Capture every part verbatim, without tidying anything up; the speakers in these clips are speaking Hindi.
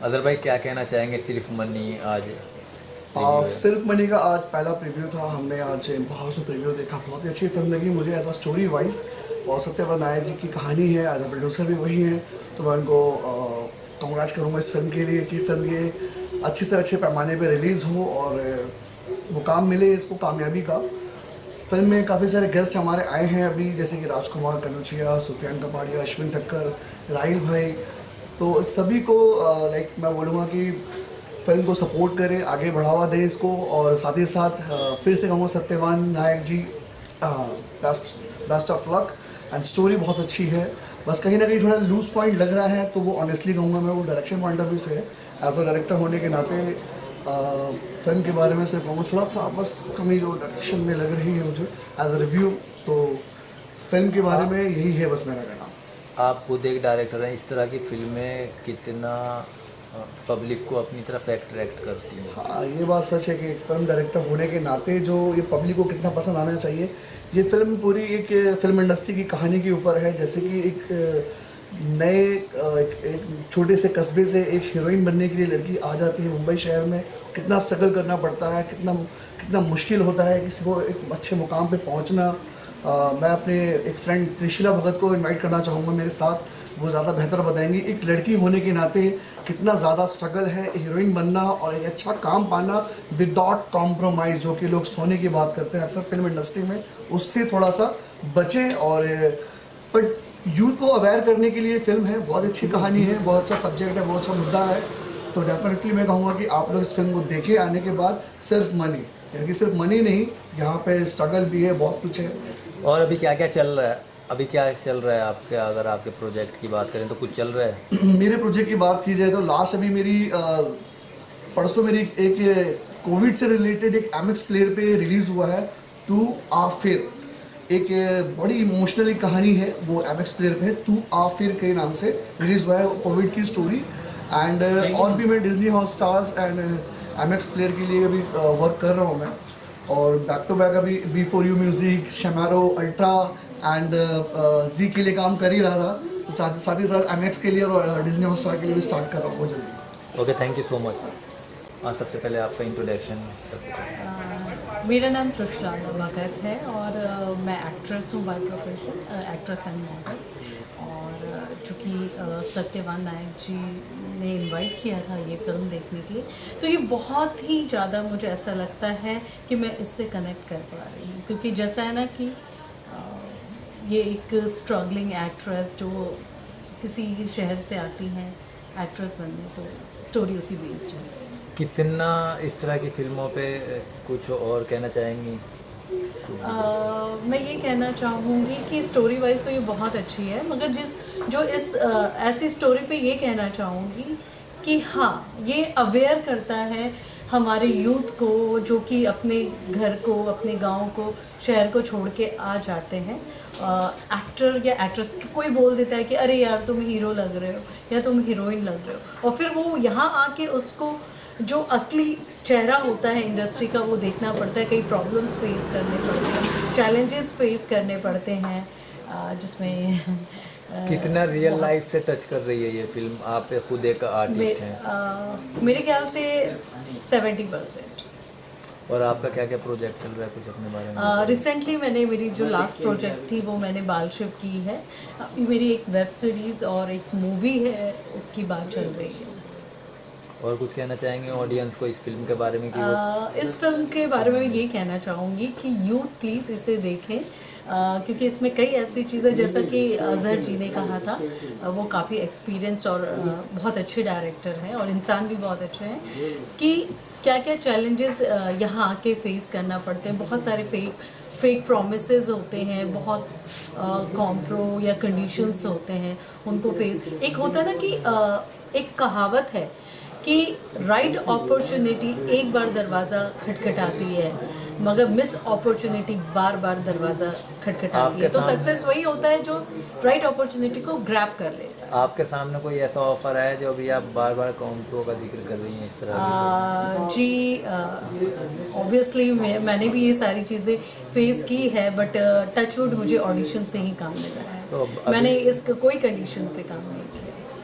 अदर भाई क्या कहना चाहेंगे सिर्फ मनी आज? आ, सिर्फ मनी का आज पहला प्रीव्यू था, हमने आज बहुत से प्रीव्यू देखा, बहुत ही अच्छी फिल्म लगी मुझे एज अ स्टोरी वाइज। और सत्यवान नायक जी की कहानी है, एज अ प्रोड्यूसर भी वही है, तो मैं उनको कॉन्ग्रेट करूँगा इस फिल्म के लिए कि फिल्म ये अच्छे से अच्छे पैमाने पे रिलीज़ हो और मुकाम मिले इसको कामयाबी का। फिल्म में काफ़ी सारे गेस्ट हमारे आए हैं अभी, जैसे कि राजकुमार कनुचिया, सुफियान कपाड़िया, अश्विन ठक्कर, राहिल भाई, तो सभी को लाइक मैं बोलूँगा कि फिल्म को सपोर्ट करें, आगे बढ़ावा दें इसको। और साथ ही साथ फिर से कहूँगा Satyavan Nayak ji best best of luck. And story बहुत अच्छी है, बस कहीं ना कहीं थोड़ा लूज पॉइंट लग रहा है, तो वो ऑनेस्टली कहूँगा मैं, वो डायरेक्शन पॉइंट ऑफ व्यू से एज अ डायरेक्टर होने के नाते फिल्म के बारे में सिर्फ कहूँगा थोड़ा सा बस कमी जो डायरेक्शन में लग रही है मुझे एज अ रिव्यू। तो फिल्म के बारे में यही है बस मेरा कहना। आप खुद एक डायरेक्टर हैं, इस तरह की फिल्में कितना पब्लिक को अपनी तरफ अट्रैक्ट करती हैं? हाँ, ये बात सच है कि एक फिल्म डायरेक्टर होने के नाते जो ये पब्लिक को कितना पसंद आना चाहिए। ये फिल्म पूरी एक फिल्म इंडस्ट्री की कहानी के ऊपर है, जैसे कि एक नए एक, एक छोटे से कस्बे से एक हीरोइन बनने के लिए लड़की आ जाती है मुंबई शहर में, कितना स्ट्रगल करना पड़ता है, कितना कितना मुश्किल होता है किसी को एक अच्छे मुकाम पे पहुंचना। आ, मैं अपने एक फ्रेंड त्रिशिला भगत को इनवाइट करना चाहूँगा मेरे साथ, वो ज़्यादा बेहतर बताएंगी एक लड़की होने के नाते कितना ज़्यादा स्ट्रगल है हीरोइन बनना और एक अच्छा काम पाना विदाउट कॉम्प्रोमाइज़, जो कि लोग सोने की बात करते हैं अक्सर फिल्म इंडस्ट्री में, उससे थोड़ा सा बचें। और बट यूथ को अवेयर करने के लिए फिल्म है, बहुत अच्छी कहानी है, बहुत अच्छा सब्जेक्ट है, बहुत अच्छा मुद्दा है। तो डेफिनेटली मैं कहूँगा कि आप लोग इस फिल्म को देखें आने के बाद। सिर्फ मनी, यानी कि सिर्फ मनी नहीं, यहाँ पे स्ट्रगल भी है, बहुत कुछ है। और अभी क्या क्या चल रहा है? अभी क्या चल रहा है आपके, अगर आपके प्रोजेक्ट की बात करें तो कुछ चल रहा है? मेरे प्रोजेक्ट की बात की जाए तो लास्ट अभी मेरी परसों मेरी एक कोविड से रिलेटेड एक एमएक्स प्लेयर पे रिलीज़ हुआ है तू आ फिर, एक बड़ी इमोशनली कहानी है, वो एमएक्स प्लेयर पे है, तू आ फिर के नाम से रिलीज़ हुआ है, कोविड की स्टोरी। एंड और भी मैं Disney Hotstars and MX player के लिए अभी वर्क कर रहा हूँ मैं, और बैक टू बैक अभी B for U music, Shemaroo, Ultra and Zee के लिए काम कर ही रहा था, तो साथ साथ ही साथ एमएक्स के लिए और डिज्नी हॉटस्टार के लिए भी स्टार्ट कर रहा हूँ बहुत जल्दी। Okay, thank you so much. हाँ, सबसे पहले आपका इंट्रोडक्शन। मेरा नाम त्रिशिला भगत है और uh, मैं एक्ट्रेस हूँ by profession, actress and model. और चूँकि सत्यवान नायक जी ने इनवाइट किया था ये फिल्म देखने के लिए, तो ये बहुत ही ज़्यादा मुझे ऐसा लगता है कि मैं इससे कनेक्ट कर पा रही हूँ, क्योंकि जैसा है ना कि uh, ये एक स्ट्रगलिंग एक्ट्रेस जो किसी शहर से आती हैं एक्ट्रेस बनने, तो स्टोरी उसी बेस्ड है। कितना इस तरह की फिल्मों पे कुछ और कहना चाहेंगी? uh, मैं ये कहना चाहूँगी कि स्टोरी वाइज तो ये बहुत अच्छी है, मगर जिस जो इस uh, ऐसी स्टोरी पे ये कहना चाहूँगी कि हाँ, ये अवेयर करता है हमारे यूथ को, जो कि अपने घर को, अपने गांव को, शहर को छोड़ के आ जाते हैं। एक्टर या एक्ट्रेस कोई बोल देता है कि अरे यार तुम हीरो लग रहे हो या तुम हीरोइन लग रहे हो, और फिर वो यहाँ आके उसको जो असली चेहरा होता है इंडस्ट्री का वो देखना पड़ता है, कई प्रॉब्लम्स फेस करने पड़ते हैं, चैलेंजेस फेस करने पड़ते हैं, जिसमें कितना रियल लाइफ से टच कर रही है ये फिल्म? आप खुद एक आर्टिस्ट हैं। मेरे ख्याल से सेवेंटी परसेंट। और आपका क्या क्या प्रोजेक्ट चल रहा है, कुछ अपने बारे में? रिसेंटली uh, मैंने मेरी जो लास्ट प्रोजेक्ट थी वो मैंने बाल शिव की है, uh, मेरी एक वेब सीरीज़ और एक मूवी है, उसकी बात चल रही है। और कुछ कहना चाहेंगे ऑडियंस को इस फिल्म के बारे में? कि uh, इस फिल्म के बारे में ये कहना चाहूँगी कि यूथ प्लीज़ इसे देखें, uh, क्योंकि इसमें कई ऐसी चीज़ें, जैसा कि अजहर जी ने कहा था, uh, वो काफ़ी एक्सपीरियंस्ड और uh, बहुत अच्छे डायरेक्टर हैं और इंसान भी बहुत अच्छे हैं, कि क्या क्या चैलेंजेस यहाँ आके फेस करना पड़ते हैं। बहुत सारे फेक फेक प्रोमिसेस होते हैं, बहुत कॉम्प्रो या कंडीशंस होते हैं, उनको फेस। एक होता है ना कि uh, एक कहावत है कि राइट अपॉर्चुनिटी एक बार दरवाज़ा खटखटाती है, मगर मिस अपॉर्चुनिटी बार बार दरवाज़ा खटखटाती है। तो सक्सेस वही होता है जो राइट अपॉर्चुनिटी को ग्रैब कर लेता है। आपके सामने कोई ऐसा ऑफर है जो अभी आप बार बार कॉम्प्रो का जिक्र कर रही हैं इस तरह? आ, जी ऑब्वियसली मैं मैंने भी ये सारी चीज़ें फेस की है, बट टचवुड मुझे ऑडिशन से ही काम मिला है, तो मैंने इसका कोई कंडीशन पे काम नहीं किया।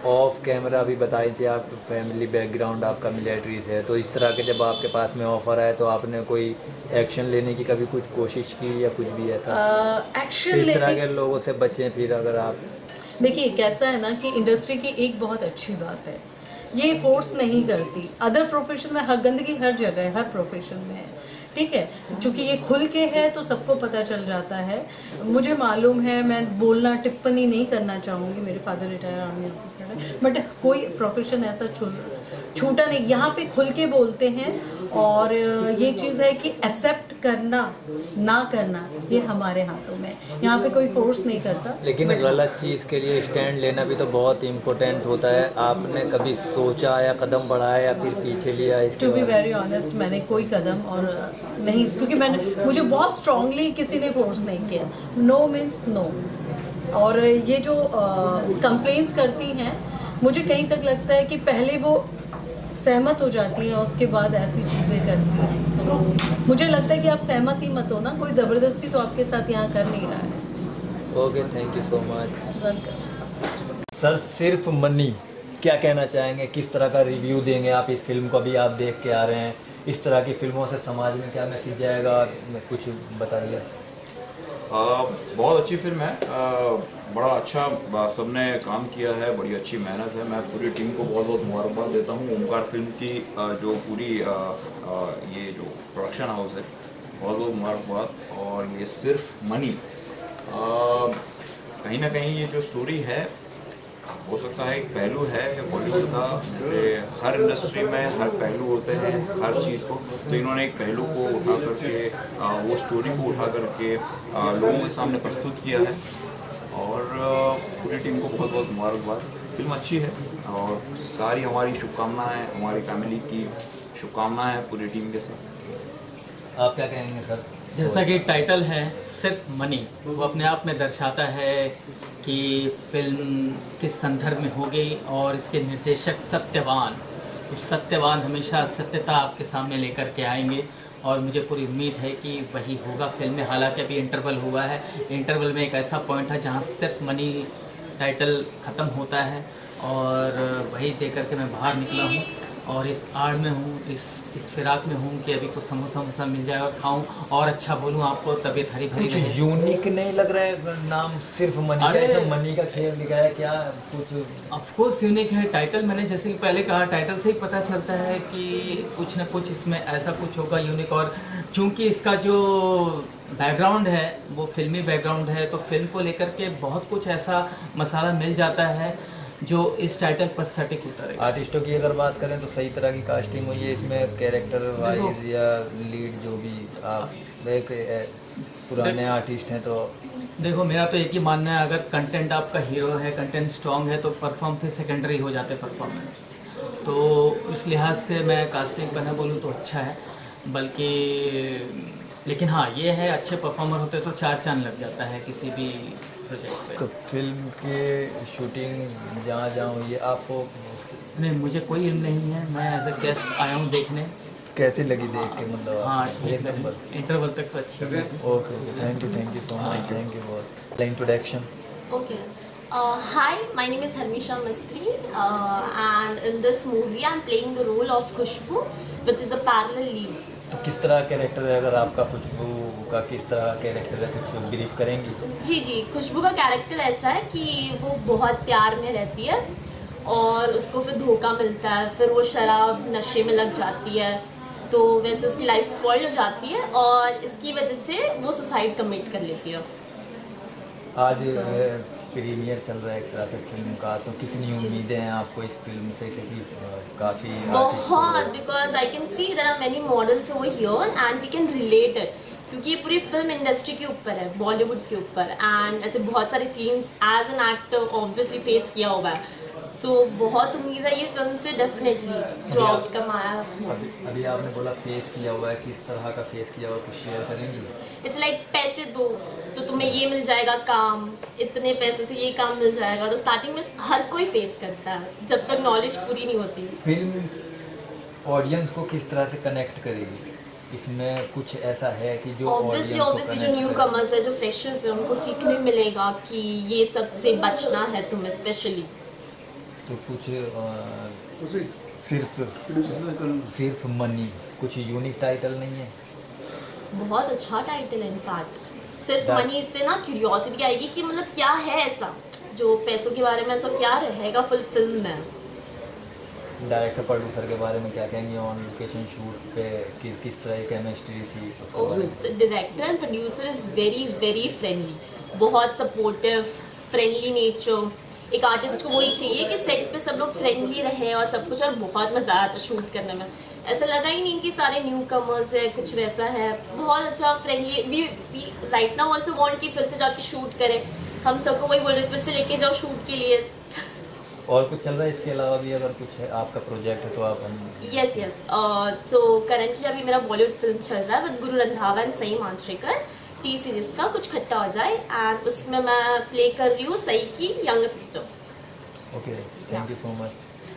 ऑफ कैमरा भी बताई थी आप, फैमिली बैकग्राउंड आपका मिलिट्री से है, तो इस तरह के जब आपके पास में ऑफ़र आए तो आपने कोई एक्शन लेने की कभी कुछ कोशिश की या कुछ भी ऐसा? एक्शन इस तरह लेने के लोगों से बचें फिर अगर आप। देखिए कैसा है ना कि इंडस्ट्री की एक बहुत अच्छी बात है, ये फोर्स नहीं करती। अदर प्रोफेशन में हर गंदगी हर जगह है, हर प्रोफेशन में है, ठीक है। चूँकि ये खुल के है तो सबको पता चल जाता है। मुझे मालूम है, मैं बोलना टिप्पणी नहीं करना चाहूँगी, मेरे फादर रिटायर आर्मी ऑफिसर है, बट कोई प्रोफेशन ऐसा छू छूटा नहीं। यहाँ पे खुल के बोलते हैं और ये चीज़ है कि एक्सेप्ट करना ना करना ये हमारे हाथों में, यहाँ पे कोई फोर्स नहीं करता। लेकिन गलत चीज़ के लिए स्टैंड लेना भी तो बहुत इम्पोर्टेंट होता है। आपने कभी सोचा या कदम बढ़ाया या फिर पीछे लिया? टू बी वेरी ऑनेस्ट मैंने कोई कदम और नहीं, क्योंकि मैंने मुझे बहुत स्ट्रांगली किसी ने फोर्स नहीं किया। No means no. और ये जो कंप्लेंट्स करती हैं, मुझे कहीं तक लगता है कि पहले वो सहमत हो जाती हैं, उसके बाद ऐसी चीज़ें करती हैं। तो मुझे लगता है कि आप सहमत ही मत हो ना, कोई ज़बरदस्ती तो आपके साथ यहाँ कर नहीं रहा है। Okay, thank you so much. Welcome. Sir, सिर्फ मनी, क्या कहना चाहेंगे, किस तरह का रिव्यू देंगे आप इस फिल्म को? अभी आप देख के आ रहे हैं, इस तरह की फिल्मों से समाज में क्या मैसेज जाएगा, कुछ बताइए। बहुत अच्छी फिल्म है, आ, बड़ा अच्छा सबने काम किया है, बड़ी अच्छी मेहनत है। मैं पूरी टीम को बहुत बहुत मुबारकबाद देता हूँ। ओमकार फिल्म की आ, जो पूरी आ, आ, ये जो प्रोडक्शन हाउस है, बहुत बहुत मुबारकबाद। और ये सिर्फ मनी, कहीं ना कहीं ये जो स्टोरी है, हो सकता है एक पहलू है बॉलीवुड का, जैसे हर इंडस्ट्री में हर पहलू होते हैं हर चीज़ को, तो इन्होंने एक पहलू को उठा करके आ, वो स्टोरी को उठा करके आ, लोगों के सामने प्रस्तुत किया है। और पूरी टीम को बहुत बहुत मुबारकबाद। फिल्म अच्छी है और सारी हमारी शुभकामनाएं, हमारी फैमिली की शुभकामनाएं हैं पूरी टीम के साथ। आप क्या कहेंगे सर? जैसा कि टाइटल है सिर्फ मनी, वो अपने आप में दर्शाता है कि फिल्म किस संदर्भ में होगी। और इसके निर्देशक सत्यवान, उस सत्यवान हमेशा सत्यता आपके सामने लेकर के आएंगे और मुझे पूरी उम्मीद है कि वही होगा फिल्म में। हालांकि अभी इंटरवल हुआ है, इंटरवल में एक ऐसा पॉइंट है जहां सिर्फ मनी टाइटल ख़त्म होता है और वही देख कर के मैं बाहर निकला हूं और इस आड़ में हूँ, इस इस फिराक में हूँ कि अभी कुछ समोसा वमोसा मिल जाए और खाऊं और अच्छा बोलूँ आपको, तबीयत हरी भरी कुछ रहे। यूनिक नहीं लग रहा है नाम, सिर्फ मनी? अरे का मनी का खेल लिखा है क्या कुछ? ऑफ कोर्स यूनिक है टाइटल। मैंने जैसे कि पहले कहा, टाइटल से ही पता चलता है कि कुछ न कुछ इसमें ऐसा कुछ होगा यूनिक। और चूंकि इसका जो बैकग्राउंड है वो फिल्मी बैकग्राउंड है, तो फिल्म को लेकर के बहुत कुछ ऐसा मसाला मिल जाता है जो इस टाइटल पर सटीक उतरेगा। आर्टिस्टों की अगर बात करें तो सही तरह की कास्टिंग हुई है इसमें, कैरेक्टर वाइज या लीड जो भी, आप एक पुराने आर्टिस्ट हैं तो देखो, मेरा तो एक ही मानना है, अगर कंटेंट आपका हीरो है, कंटेंट स्ट्रॉन्ग है, तो परफॉर्म फिर सेकेंडरी हो जाते परफॉर्मेंस। तो इस लिहाज से मैं कास्टिंग पर न बोलूँ तो अच्छा है, बल्कि लेकिन हाँ ये है अच्छे परफॉर्मर होते तो चार चांद लग जाता है किसी भी प्रोजेक्ट पे। तो फिल्म के शूटिंग जहाँ जहाँ हुई है आपको? नहीं, मुझे कोई इल्म नहीं है, मैं एज अ गेस्ट आया हूँ देखने। कैसी लगी देख के? मतलब हाँ आप- ठीक एक है, नंबर। इंटरवल तक तो अच्छी है। Okay, thank you, thank you so much, thank you बहुत। Introduction. Okay. Uh, hi, my name is Harmisha Mistry, uh, and in this movie I'm playing the role of Khushbu, which is a parallel lead. तो किस तरह का कैरेक्टर है, अगर आपका खुशबू का किस तरह का कैरेक्टर है, कुछ ब्रीफ करेंगी? जी जी, खुशबू का कैरेक्टर ऐसा है कि वो बहुत प्यार में रहती है और उसको फिर धोखा मिलता है, फिर वो शराब नशे में लग जाती है, तो वैसे उसकी लाइफ स्पॉइल हो जाती है और इसकी वजह से वो सुसाइड कमिट कर लेती है। आज प्रीमियर चल रहा है एक तरह से फिल्म का, तो कितनी उम्मीदें हैं आपको इस फिल्म से, क्योंकि काफ़ी बहुत, because I can see there are many models over here and we can relate it, क्योंकि ये पूरी फिल्म इंडस्ट्री के ऊपर है, बॉलीवुड के ऊपर, एंड ऐसे बहुत सारे scenes as an actor obviously face किया हुआ है। सो so, बहुत उम्मीद है ये फिल्म से डेफिनेटली जो आउटकम आया। अभी अभी आपने बोला फेस किया हुआ है, किस तरह का फेस किया हुआ, कुछ शेयर करेंगी? इट्स लाइक like, पैसे दो तो तुम्हें ये मिल जाएगा काम, इतने पैसे से ये काम मिल जाएगा, तो स्टार्टिंग में हर कोई फेस करता है जब तक नॉलेज पूरी नहीं होती। फिल्म ऑडियंस को किस तरह से कनेक्ट करेगी? इसमें कुछ ऐसा है कि जो ऑब्वियसली ऑब्वियसली जो न्यू कमर्स है, जो फ्रेशर्स है, उनको सीखने मिलेगा कि ये सब से बचना है तुम्हें स्पेशली। तो कुछ अ, सिर्फ सिर्फ मनी, कुछ यूनिक टाइटल नहीं है? बहुत अच्छा टाइटल है इनफैक्ट। सिर्फ That- मनी, इससे ना क्यूरियोसिटी आएगी कि मतलब क्या है ऐसा जो पैसों के बारे में ऐसा क्या रहेगा फुल फिल्म में। डायरेक्टर प्रोड्यूसर के बारे में क्या कहेंगे? ऑन लोकेशन शूट पे कि, किस तरह की केमिस्ट्री थी उसके बारे में? Director and producer is very very friendly, बहुत सपोर्टिव, फ्रेंडली नेचर। एक आर्टिस्ट को वही चाहिए कि सेट पे सब लोग फ्रेंडली रहे और सब कुछ, और बहुत मज़ा आता शूट करने में। ऐसा लगा ही नहीं कि सारे न्यू कमर्स है, कुछ वैसा है। बहुत अच्छा friendly. We we right now also want कि फिर से जाके शूट करें। हम सबको वही बोल रहे फिर से लेके जाओ शूट के लिए। और कुछ चल रहा है इसके अलावा भी? अगर कुछ है आपका प्रोजेक्ट है तो आप हम यस यस सो करेंटली अभी मेरा बॉलीवुड फिल्म चल रहा है विद गुरु रंधावा एंड सई मांजरेकर, टी सीरीज का कुछ खट्टा हो जाए, एंड उसमें मैं प्ले कर रही हूँ सई की younger sister. Okay, thank you so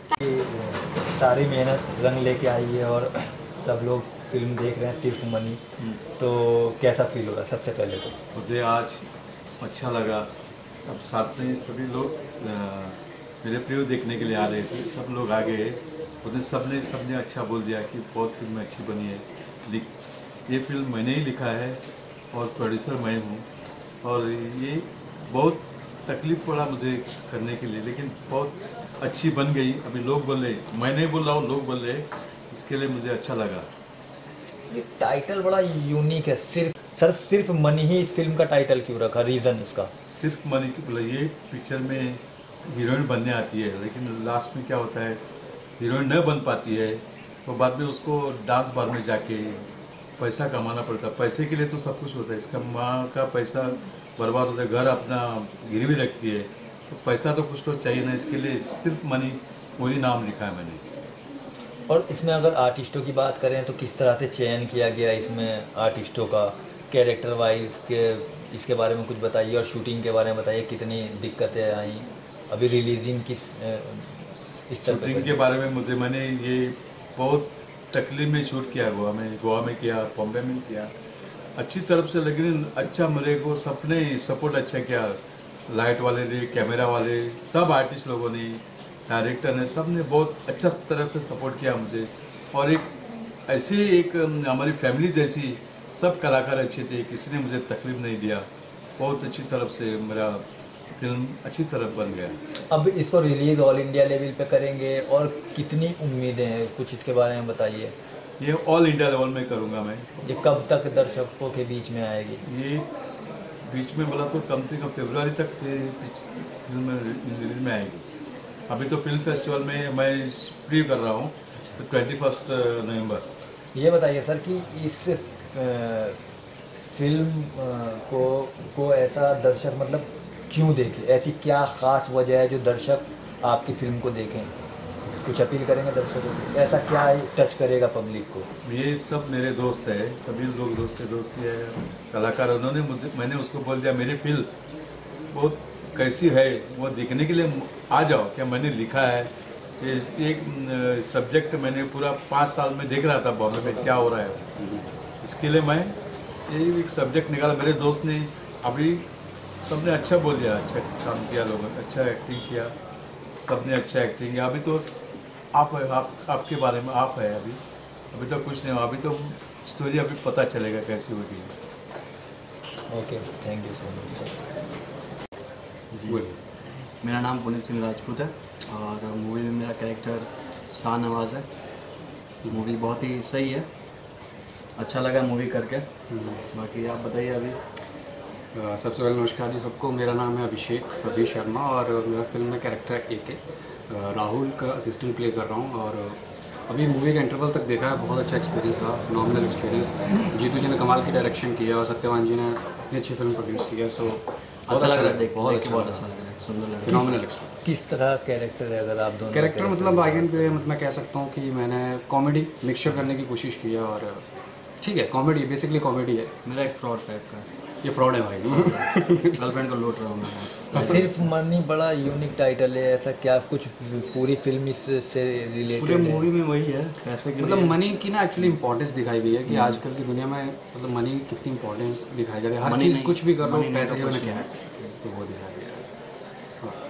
much. सारी मेहनत रंग लेके आई है और सब लोग फिल्म देख रहे हैं सिर्फ मनी, तो कैसा फील हो रहा है सबसे पहले तो? मुझे आज अच्छा लगा। अब साथ में सभी लोग अ, मेरे प्रियो देखने के लिए आ रहे थे, सब लोग आ गए। उन्हें सबने सबने अच्छा बोल दिया कि बहुत फिल्म अच्छी बनी है। लिख ये फिल्म मैंने ही लिखा है और प्रोड्यूसर मैं हूँ, और ये बहुत तकलीफ़ पड़ा मुझे करने के लिए, लेकिन बहुत अच्छी बन गई। अभी लोग बोल रहे, मैं नहीं बोल रहा हूँ, लोग बोल रहे, इसके लिए मुझे अच्छा लगा। ये टाइटल बड़ा यूनिक है, सिर्फ सर सिर्फ मनी ही इस फिल्म का टाइटल क्यों रखा? रीज़न इसका? सिर्फ मनी की बोला, ये पिक्चर में हीरोइन बनने आती है, लेकिन लास्ट में क्या होता है, हीरोइन न बन पाती है, तो बाद में उसको डांस बार में जाके पैसा कमाना पड़ता है। पैसे के लिए तो सब कुछ होता है, इसका माँ का पैसा बर्बाद होता है, घर अपना गिरवी रखती है, तो पैसा तो कुछ तो चाहिए ना, इसके लिए सिर्फ मनी वही नाम लिखा है मैंने। और इसमें अगर आर्टिस्टों की बात करें तो किस तरह से चयन किया गया इसमें आर्टिस्टों का, कैरेक्टर वाइज के, इसके बारे में कुछ बताइए। और शूटिंग के बारे में बताइए, कितनी दिक्कतें आई, अभी रिलीजिंग किस इस तरह शूटिंग के बारे में मुझे, मैंने ये बहुत तकलीफ में शूट किया, गोवा में गोवा में किया, बॉम्बे में किया, अच्छी तरफ से, लेकिन अच्छा मेरे को सबने सपोर्ट अच्छा किया। लाइट वाले ने, कैमरा वाले, सब आर्टिस्ट लोगों ने, डायरेक्टर ने, सब ने बहुत अच्छा तरह से सपोर्ट किया मुझे। और एक ऐसी एक हमारी फैमिली जैसी, सब कलाकार अच्छे थे, किसी ने मुझे तकलीफ नहीं दिया। बहुत अच्छी तरफ से मेरा फिल्म अच्छी तरफ बन गया। अब इसको रिलीज ऑल इंडिया लेवल पे करेंगे और कितनी उम्मीदें हैं, कुछ इसके बारे में बताइए। ये ऑल इंडिया लेवल में करूँगा मैं। ये कब तक दर्शकों के बीच में आएगी? ये बीच में बोला तो कम से कम फरवरी तक फिल्म रिलीज में आएगी। अभी तो फिल्म फेस्टिवल में मैं प्री कर रहा हूँ, तो ट्वेंटी फर्स्ट नवम्बर। ये बताइए सर कि इस फिल्म को को ऐसा दर्शक मतलब क्यों देखे, ऐसी क्या ख़ास वजह है जो दर्शक आपकी फिल्म को देखें? कुछ अपील करेंगे दर्शकों को, ऐसा क्या टच करेगा पब्लिक को? ये सब मेरे दोस्त है, सभी लोग दोस्त है, दोस्ती है, कलाकार। उन्होंने मुझे, मैंने उसको बोल दिया मेरी फिल्म बहुत कैसी है वो देखने के लिए आ जाओ। क्या मैंने लिखा है, एक सब्जेक्ट मैंने पूरा पाँच साल में देख रहा था बॉम्बे में क्या हो रहा है, इसके लिए मैं ये एक सब्जेक्ट निकाला। मेरे दोस्त ने, अभी सबने अच्छा बोल दिया, अच्छा काम किया, लोगों ने अच्छा एक्टिंग किया, सबने अच्छा एक्टिंग किया। अभी तो आप आप आपके बारे में आप है, अभी अभी तो कुछ नहीं हुआ, अभी तो स्टोरी अभी पता चलेगा कैसी होगी। Okay, thank you so much sir. जी, मेरा नाम पुनीत सिंह राजपूत है और मूवी में मेरा कैरेक्टर शाहनवाज है। मूवी बहुत ही सही है, अच्छा लगा मूवी करके। बाकी आप बताइए अभी। Uh, सबसे पहले नमस्कार जी सबको। मेरा नाम है अभिषेक अभी शर्मा और मेरा फिल्म में कैरेक्टर ए के राहुल का असिस्टेंट प्ले कर रहा हूँ। और अभी मूवी का इंटरवल तक देखा है, बहुत अच्छा एक्सपीरियंस रहा, फिनोमिनल एक्सपीरियंस। जीतू जी ने कमाल की डायरेक्शन किया और सत्यवान जी ने इतनी अच्छी फिल्म प्रोड्यूस की है। सो अच्छा लग रहा है, बहुत अच्छा बहुत अच्छा लग रहा है, सुंदर लग रहा है, फिनोमिनल एक्सपीरियंस। किस तरह कैरेक्टर है अगर आप दोनों? कैरेक्टर मतलब आगे पे मतलब मैं कह सकता हूँ कि मैंने कॉमेडी मिक्सचर करने की कोशिश की है। और ठीक है, कॉमेडी बेसिकली कॉमेडी है। मेरा एक फ्रॉड टाइप का है, ये फ्रॉड है भाई। गर्लफ्रेंड को लूट रहा हूँ मैं। सिर्फ मनी बड़ा यूनिक टाइटल है, ऐसा क्या कुछ पूरी फिल्म इससे रिलेटेड पूरे है? मूवी में वही है, पैसे के मतलब लिए। मनी की ना एक्चुअली इंपॉर्टेंस दिखाई गई है कि आजकल की दुनिया में मतलब मनी कितनी इंपॉर्टेंस दिखाई जा रही है। हर Money चीज़ नहीं- कुछ भी कर लो money नहीं पैसे तो के बिना कुछ क्या है, तो वो दिखाया गया है।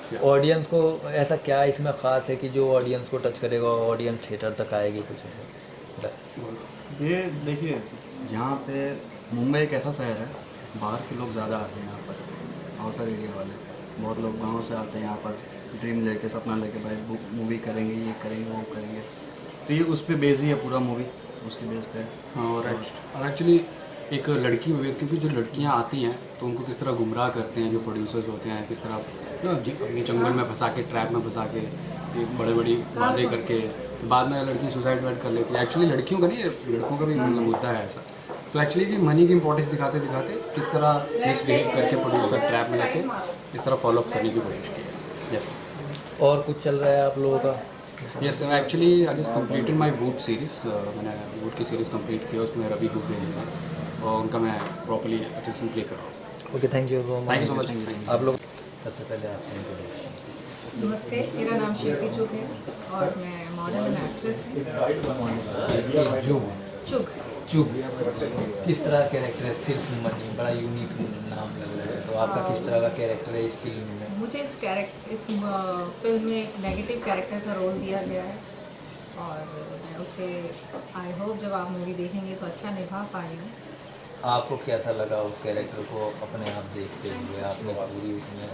ऑडियंस को ऐसा क्या इसमें ख़ास है कि जो ऑडियंस को टच करेगा, ऑडियंस थिएटर तक आएगी कुछ? ये देखिए, जहाँ पे मुंबई एक ऐसा शहर है, बाहर के लोग ज़्यादा आते हैं यहाँ पर, आउटर एरिया वाले बहुत लोग गाँव से आते हैं यहाँ पर ड्रीम लेके, सपना लेके, भाई मूवी करेंगे, ये करेंगे, वो करेंगे। तो ये उस पर बेस ही है पूरा मूवी, उसके बेस पे। हाँ, और एक्चुअली एक लड़की बेस, क्योंकि जो लड़कियाँ आती हैं तो उनको किस तरह गुमराह करते हैं जो प्रोड्यूसर्स होते हैं, किस तरह ना अपनी जंगल में फंसा के, ट्रैप में फंसा के, बड़े बड़ी वादे करके तो बाद में लड़कियाँ सुसाइड वाइड कर लेती है। एक्चुअली लड़कियों का नहीं, लड़कों का भी मतलब मुद्दा है ऐसा। तो एक्चुअली कि मनी की इंपॉर्टेंस दिखाते दिखाते किस तरह मिसबिहेव करके प्रोड्यूसर ट्रैप में लेके इस तरह फॉलोअप करने की कोशिश की है। यस। और कुछ चल रहा है आप लोगों का? Yes, actually I just completed my wood series. मैंने वुड की सीरीज़ कंप्लीट किया, उसमें रवि गुड है और उनका मैं प्रॉपर्ली असिस्टेंट प्ले कर रहा हूँ। Okay, thank you thank you so much. आप लोग सबसे पहले आपका इंट्रोडक्शन। नमस्ते, मेरा नाम शिल्पी चुग है और मैं मॉडल एंड एक्ट्रेस हूँ। चुग चुग चुग किस तरह का कैरेक्टर है? सिर्फ मनी, बड़ा यूनिक नाम लग रहा है, तो आपका किस तरह का कैरेक्टर है इस फिल्म में? मुझे इस कैरेक्टर इस फिल्म में एक नेगेटिव कैरेक्टर का रोल दिया गया है और मैं उसे आई होप जब आप मूवी देखेंगे तो अच्छा निभा पाई हूँ। आपको कैसा लगा उस कैरेक्टर को अपने आप देखते हुए? आपने पूरी उसमें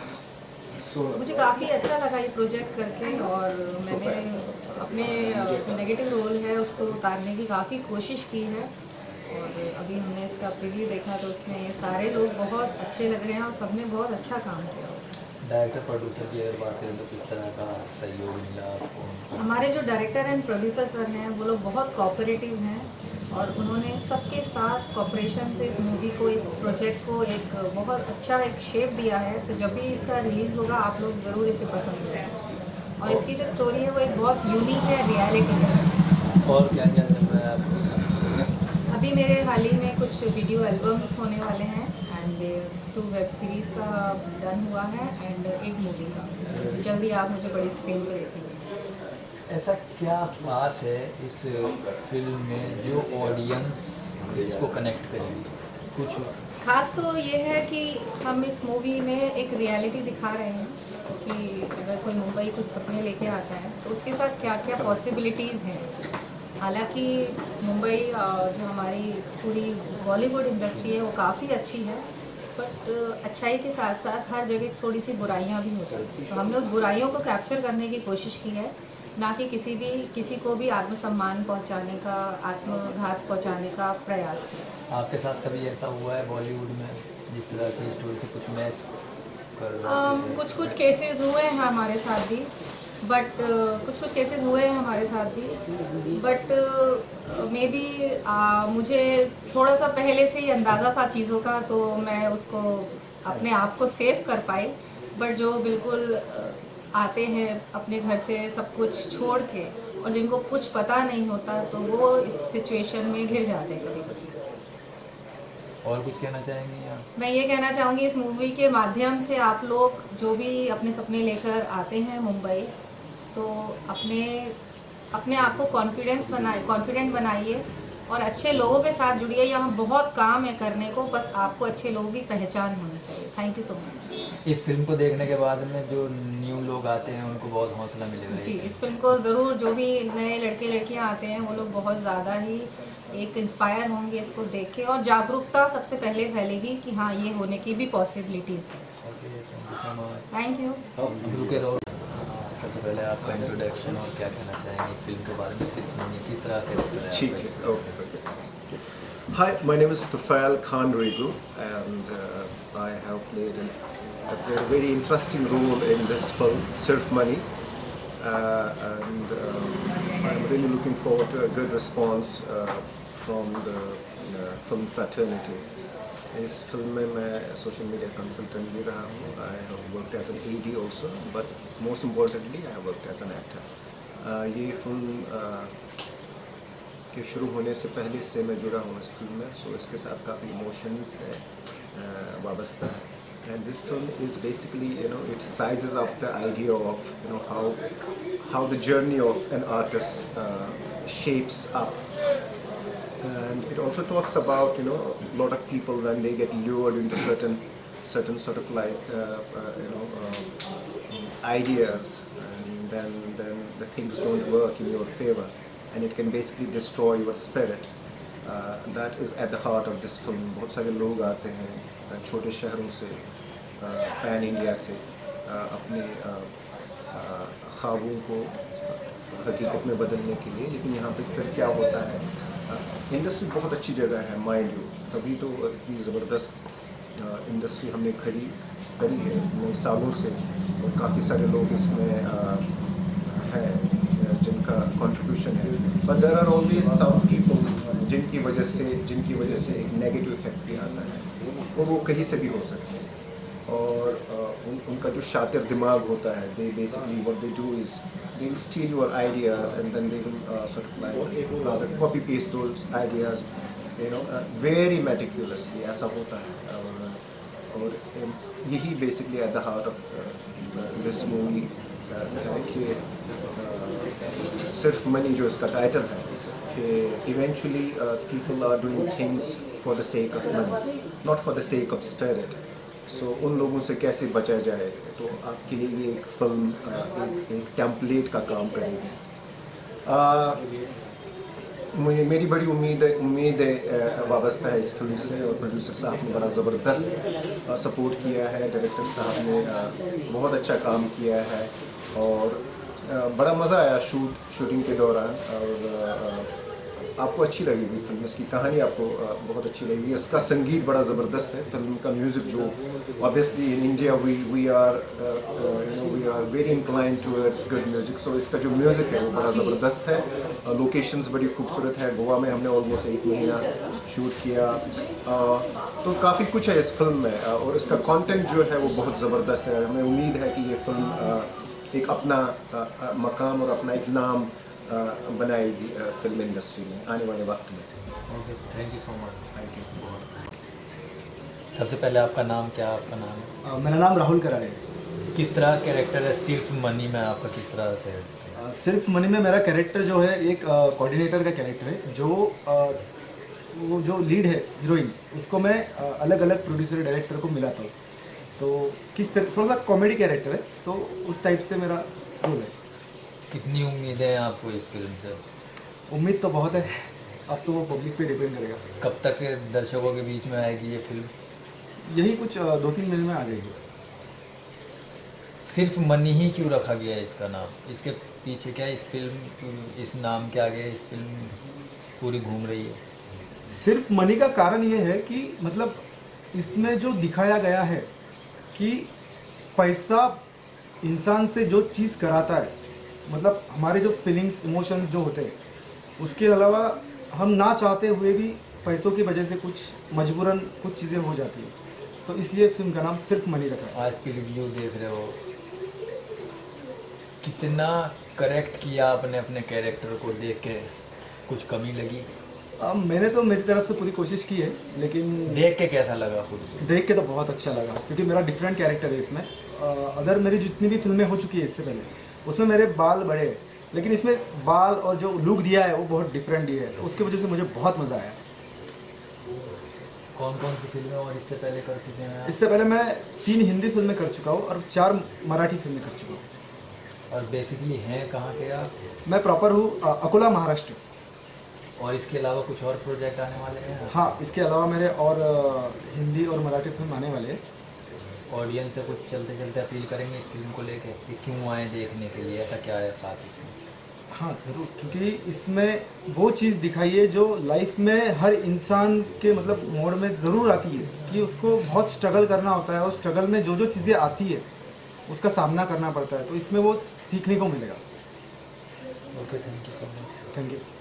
मुझे काफ़ी अच्छा लगा ये प्रोजेक्ट करके और मैंने अपने जो नेगेटिव रोल है उसको उतारने की काफ़ी कोशिश की है और अभी हमने इसका प्रीव्यू देखा तो उसमें सारे लोग बहुत अच्छे लग रहे हैं और सबने बहुत अच्छा काम किया। डायरेक्टर प्रोड्यूसर की अगर बात करें तो किस तरह का सहयोग मिला आपको? हमारे जो डायरेक्टर एंड प्रोड्यूसर सर हैं वो लोग बहुत कोऑपरेटिव हैं और उन्होंने सबके साथ कोऑपरेशन से इस मूवी को, इस प्रोजेक्ट को एक बहुत अच्छा एक शेप दिया है। तो जब भी इसका रिलीज़ होगा आप लोग ज़रूर इसे पसंद करें और इसकी जो स्टोरी है वो एक बहुत यूनिक है, रियलिटी है। और क्या क्या चल रहा है आपको? अभी मेरे हाल ही में कुछ वीडियो एल्बम्स होने वाले हैं एंड टू वेब सीरीज़ का डन हुआ है एंड एक मूवी का। तो जल्दी आप मुझे बड़ी स्क्रीन पर देखेंगे। ऐसा क्या खास है इस फिल्म में जो ऑडियंस इसको कनेक्ट करेगी? कुछ खास तो ये है कि हम इस मूवी में एक रियलिटी दिखा रहे हैं कि अगर कोई मुंबई कुछ सपने लेके आता है तो उसके साथ क्या क्या पॉसिबिलिटीज़ हैं। हालांकि मुंबई जो हमारी पूरी बॉलीवुड इंडस्ट्री है वो काफ़ी अच्छी है, बट अच्छाई के साथ साथ हर जगह थोड़ी सी बुराइयां भी होती हैं। तो हमने उस बुराइयों को कैप्चर करने की कोशिश की है, ना कि किसी भी किसी को भी आत्मसम्मान पहुंचाने का, आत्मघात पहुंचाने का प्रयास किया। आपके साथ कभी ऐसा हुआ है बॉलीवुड में जिस तरह की स्टोरी से कुछ मैच कर रहा है? कुछ कुछ केसेस हुए हैं हमारे साथ भी, बट uh, कुछ कुछ केसेस हुए हैं हमारे साथ भी बट मे बी मुझे थोड़ा सा पहले से ही अंदाज़ा था चीज़ों का, तो मैं उसको अपने आप को सेव कर पाई। बट जो बिल्कुल uh, आते हैं अपने घर से सब कुछ छोड़ के और जिनको कुछ पता नहीं होता तो वो इस सिचुएशन में घिर जाते हैं कभी कभी। और कुछ कहना चाहेंगे आप? मैं ये कहना चाहूँगी इस मूवी के माध्यम से आप लोग जो भी अपने सपने लेकर आते हैं मुंबई, तो अपने अपने आप को कॉन्फिडेंस बनाए कॉन्फिडेंट बनाइए और अच्छे लोगों के साथ जुड़िए। यहाँ बहुत काम है करने को, बस आपको अच्छे लोगों की पहचान होनी चाहिए। Thank you so much. इस फिल्म को देखने के बाद में जो न्यू लोग आते हैं उनको बहुत हौसला मिलेगा। जी, इस फिल्म को ज़रूर, जो भी नए लड़के लड़कियाँ आते हैं वो लोग बहुत ज़्यादा ही एक इंस्पायर होंगे इसको देख के और जागरूकता सबसे पहले फैलेगी कि हाँ ये होने की भी पॉसिबिलिटीज़ है। Thank you. सबसे पहले आपका इंट्रोडक्शन और क्या कहना चाहेंगे इस फिल्म के बारे में, किस तरह का? ठीक है, okay. Hi, my name is Tufail Khan Regu and uh, I have played an, a very, very interesting role in this film, Surf Money, uh, and um, I'm really looking forward to a good response uh, from the uh, film fraternity. इस फिल्म में मैं सोशल मीडिया कंसल्टेंट भी रहा हूँ। I have worked as an AD also, but most importantly I have worked as an actor. ये फिल्म uh, के शुरू होने से पहले से मैं जुड़ा हूँ इस फिल्म में, सो so इसके साथ काफ़ी इमोशंस है uh, वाबस्ता है। And this film is basically you know it sizes up the idea of you know how how the journey of an artist shapes up. And it also talks about, you know, a lot of people when they get lured into certain, certain sort of like, uh, uh, you know, uh, ideas, and then then the things don't work in your favor, and it can basically destroy your spirit. Uh, that is at the heart of this film. बहुत सारे लोग आते हैं छोटे शहरों से, पैन इंडिया से, अपने ख्वाबों को हकीकत में बदलने के लिए, लेकिन यहाँ पे फिर क्या होता है, इंडस्ट्री बहुत अच्छी जगह है माइंड यू, तभी तो इतनी ज़बरदस्त इंडस्ट्री हमने खड़ी करी है नए सालों से, और काफ़ी सारे लोग इसमें हैं जिनका कंट्रीब्यूशन है, but there are always some people जिनकी वजह से जिनकी वजह से एक नेगेटिव इफेक्ट भी आता है, और वो कहीं से भी हो सकते हैं, और उन, उनका जो शातिर दिमाग होता है, they basically what they do is they will steal your ideas and then they will uh, sort of like rather copy paste those ideas, you know, uh, very meticulously, ऐसा होता है, और, और um, यही basically at the heart of uh, this movie है कि uh, सिर्फ मनी जो इसका टाइटल है, कि eventually uh, people are doing things for the sake of money, not for the sake of spirit. So so, उन लोगों से कैसे बचा जाए, तो आपके लिए ये एक फिल्म एक, एक टेम्पलेट का काम करेगी। मुझे मेरी बड़ी उम्मीद है उम्मीद है वाबस्ता है इस फिल्म से, और प्रोड्यूसर साहब ने बड़ा ज़बरदस्त सपोर्ट किया है, डायरेक्टर साहब ने बहुत अच्छा काम किया है, और बड़ा मज़ा आया शूट शूटिंग के दौरान, और आपको अच्छी लगेगी फिल्म, इसकी कहानी आपको बहुत अच्छी लगेगी, इसका संगीत बड़ा ज़बरदस्त है, फिल्म का म्यूज़िक जो obviously in India we we are you know we are very inclined towards good music, so इसका जो म्यूज़िक है वो बड़ा ज़बरदस्त है, लोकेशंस बड़ी खूबसूरत है, गोवा में हमने ऑलमोस्ट एक महीना शूट किया, तो काफ़ी कुछ है इस फिल्म में, और इसका कंटेंट जो है वो बहुत ज़बरदस्त है। हमें उम्मीद है कि ये फिल्म एक अपना मकाम और अपना एक नाम बनाएगी फिल्म इंडस्ट्री में आने वाले वक्त में। Okay, thank you so much. Thank you. सबसे पहले आपका नाम क्या है? आपका नाम है? मेरा नाम राहुल कराड़े। किस तरह कैरेक्टर है सिर्फ मनी में आपका, किस तरह से है? सिर्फ मनी में मेरा कैरेक्टर जो है एक कोऑर्डिनेटर का कैरेक्टर है, जो आ, वो जो लीड है हीरोइन, उसको मैं अलग अलग प्रोड्यूसर डायरेक्टर को मिलाता हूँ, तो किस तरह थोड़ा सा कॉमेडी कैरेक्टर है, तो उस टाइप से मेरा रोल है। कितनी उम्मीदें हैं आपको इस फिल्म से? उम्मीद तो बहुत है, अब तो वो पब्लिक पे डिपेंड करेगा। कब तक दर्शकों के बीच में आएगी ये फिल्म? यही कुछ दो तीन महीने में आ जाएगी। सिर्फ मनी ही क्यों रखा गया है इसका नाम? इसके पीछे क्या इस फिल्म इस नाम के आगे इस फिल्म पूरी घूम रही है? सिर्फ मनी का कारण ये है कि मतलब इसमें जो दिखाया गया है कि पैसा इंसान से जो चीज़ कराता है, मतलब हमारे जो फीलिंग्स इमोशंस जो होते हैं, उसके अलावा हम ना चाहते हुए भी पैसों की वजह से कुछ मजबूरन कुछ चीज़ें हो जाती हैं, तो इसलिए फिल्म का नाम सिर्फ मनी रखा है। आज की रिव्यू देख रहे हो, कितना करेक्ट किया आपने अपने कैरेक्टर को, देख के कुछ कमी लगी? अब मैंने तो मेरी तरफ से पूरी कोशिश की है, लेकिन देख के कैसा लगा? खुद देख के तो बहुत अच्छा लगा, क्योंकि मेरा डिफरेंट कैरेक्टर है इसमें। अदर मेरी जितनी भी फिल्में हो चुकी है इससे पहले, उसमें मेरे बाल बड़े हैं, लेकिन इसमें बाल और जो लुक दिया है वो बहुत डिफरेंट ही है, तो उसकी वजह से मुझे बहुत मज़ा आया। कौन कौन सी फिल्में और इससे पहले कर चुके हैं? इससे पहले मैं तीन हिंदी फिल्में कर चुका हूँ और चार मराठी फिल्में कर चुका हूँ। और बेसिकली हैं कहाँ के आप? मैं प्रॉपर हूँ अकोला, महाराष्ट्र। और इसके अलावा कुछ और प्रोजेक्ट आने वाले हैं? हाँ, इसके अलावा मेरे और हिंदी और मराठी फिल्म आने वाले हैं। ऑडियंस से कुछ चलते चलते अपील करेंगे इस फिल्म को लेकर कि क्यों आए देखने के लिए, ऐसा क्या है साथ इसमें? हाँ ज़रूर, क्योंकि इसमें वो चीज़ दिखाई है जो लाइफ में हर इंसान के मतलब मोड में ज़रूर आती है, कि उसको बहुत स्ट्रगल करना होता है, और स्ट्रगल में जो जो चीज़ें आती है उसका सामना करना पड़ता है, तो इसमें वो सीखने को मिलेगा। Okay, thank you so much. Thank you.